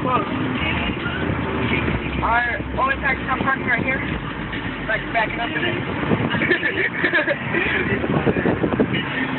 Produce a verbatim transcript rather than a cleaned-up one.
close. Our only taxi I'm parking right here. Like backing up in it.